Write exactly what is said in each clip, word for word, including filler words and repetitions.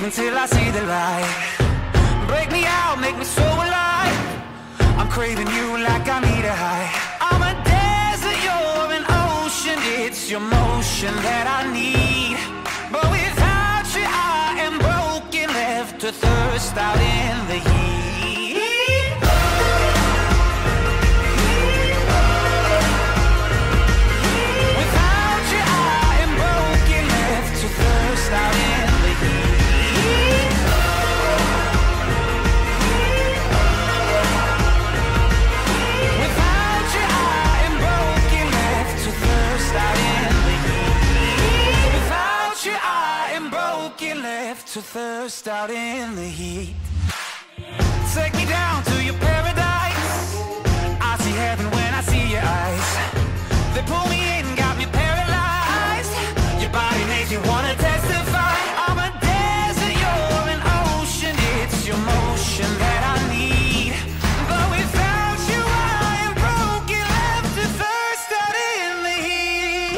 until I see the light. Break me out, make me so alive. I'm craving you like I need a high. I'm a desert, you're an ocean. It's your motion that I need. But without you I am broken, left to thirst out in the heat. To thirst out in the heat. Take me down to your paradise. I see heaven when I see your eyes. They pull me in, got me paralyzed. Your body makes me wanna testify. I'm a desert, you're an ocean. It's your motion that I need. But without you I am broken, left to thirst out in the heat.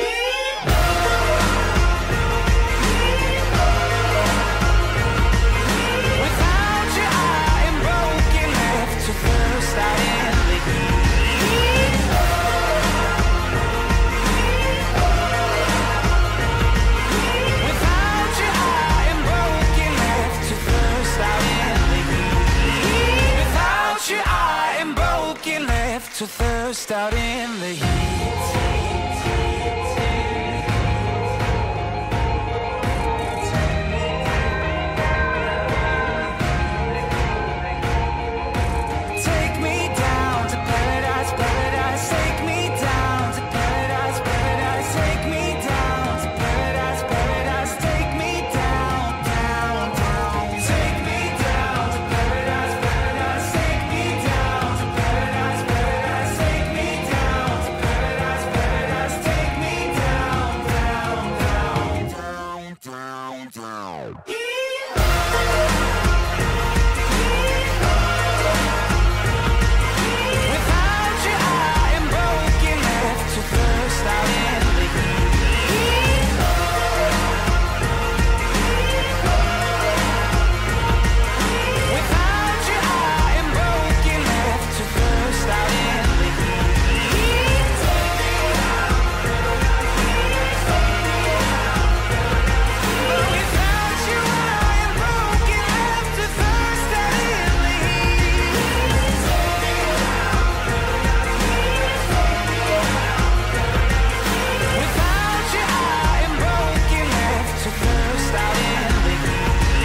To thirst out in the heat.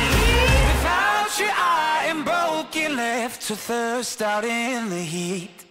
To thirst out in the heat.